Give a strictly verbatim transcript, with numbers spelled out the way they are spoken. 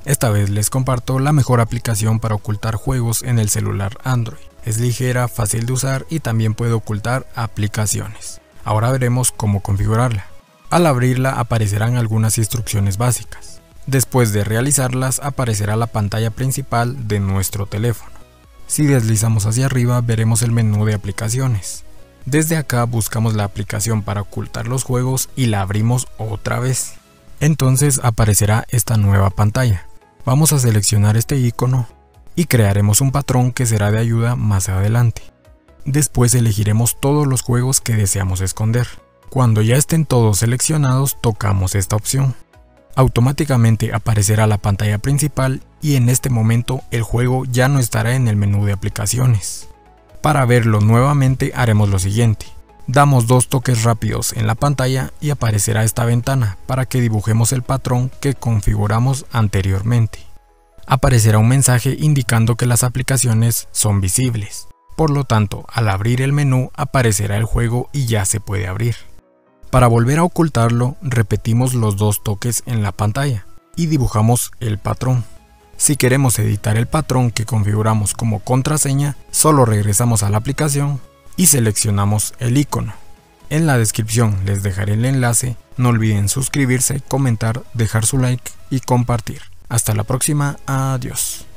Esta vez les comparto la mejor aplicación para ocultar juegos en el celular Android. Es ligera, fácil de usar y también puede ocultar aplicaciones. Ahora veremos cómo configurarla. Al abrirla aparecerán algunas instrucciones básicas. Después de realizarlas aparecerá la pantalla principal de nuestro teléfono. Si deslizamos hacia arriba veremos el menú de aplicaciones. Desde acá buscamos la aplicación para ocultar los juegos y la abrimos otra vez. Entonces aparecerá esta nueva pantalla. Vamos a seleccionar este icono y crearemos un patrón que será de ayuda más adelante. Después elegiremos todos los juegos que deseamos esconder. Cuando ya estén todos seleccionados tocamos esta opción. Automáticamente aparecerá la pantalla principal y en este momento el juego ya no estará en el menú de aplicaciones. Para verlo nuevamente haremos lo siguiente. Damos dos toques rápidos en la pantalla y aparecerá esta ventana para que dibujemos el patrón que configuramos anteriormente. Aparecerá un mensaje indicando que las aplicaciones son visibles. Por lo tanto, al abrir el menú aparecerá el juego y ya se puede abrir. Para volver a ocultarlo, repetimos los dos toques en la pantalla y dibujamos el patrón. Si queremos editar el patrón que configuramos como contraseña, solo regresamos a la aplicación y seleccionamos el icono. En la descripción les dejaré el enlace, no olviden suscribirse, comentar, dejar su like y compartir. Hasta la próxima, adiós.